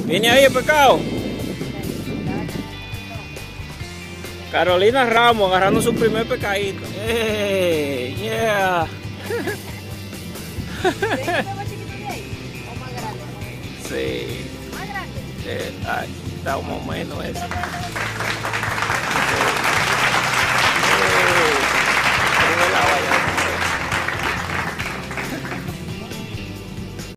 Viene ahí el pescado. Carolina Ramos agarrando su primer pescadito. ¡Hey! ¡Yeah! ¿O más grande? Sí. ¿Más grande? Ahí está más o menos eso.